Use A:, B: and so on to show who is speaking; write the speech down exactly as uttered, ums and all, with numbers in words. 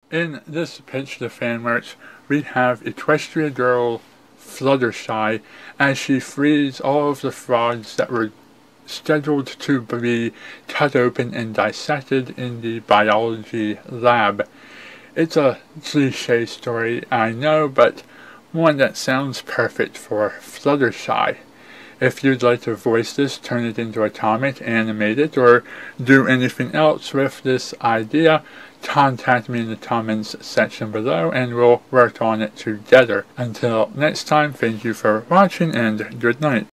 A: In this pitch to fanworks, we have Equestria Girl Fluttershy as she frees all of the frogs that were scheduled to be cut open and dissected in the biology lab. It's a cliche story, I know, but one that sounds perfect for Fluttershy. If you'd like to voice this, turn it into a comic, animate it, or do anything else with this idea, contact me in the comments section below and we'll work on it together. Until next time, thank you for watching and good night.